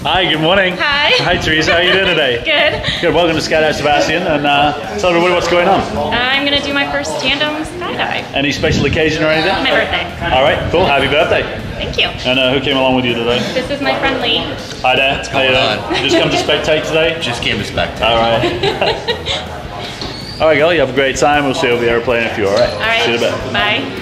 Hi, good morning. Hi. Hi, Teresa. How are you doing today? Good. Good. Welcome to Skydive Sebastian, and tell everybody what's going on. I'm going to do my first tandem skydive. Any special occasion or anything? My birthday. All right, cool. Happy birthday. Thank you. And who came along with you today? This is my friend Lee. Hi there. What's going on? You just come to spectate today? Just came to spectate. All right. All right, girl. You have a great time. We'll see you over the airplane if you're all right. All right. See you in a bit. Bye.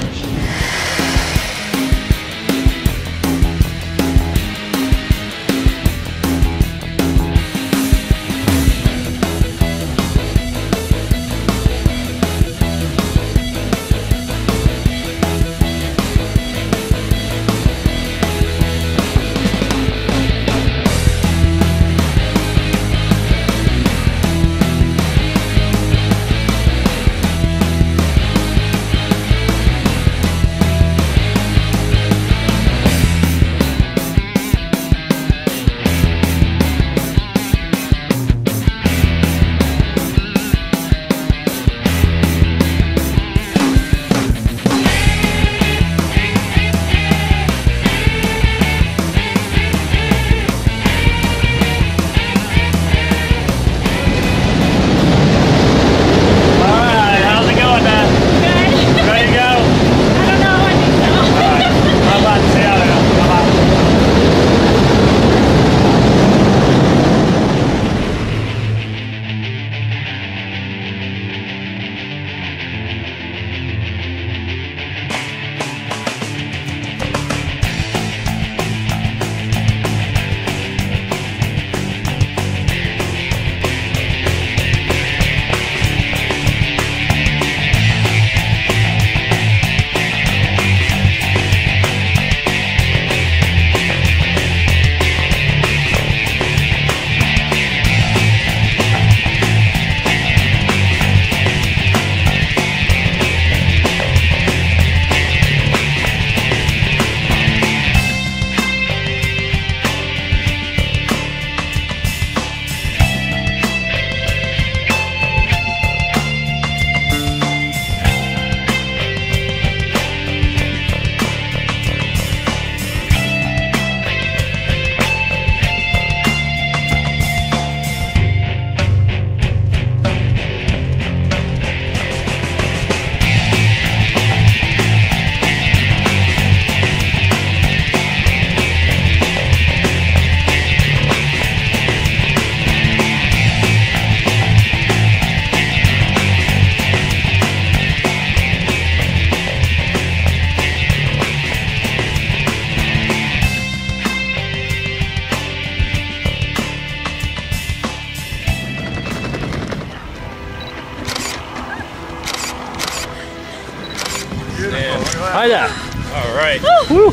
Hi there. All right. Woo.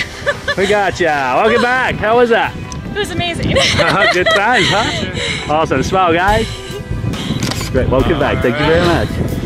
We got ya. Welcome back. How was that? It was amazing. Good times, huh? Awesome. Smile, guys. Great. Welcome back. Thank you very much.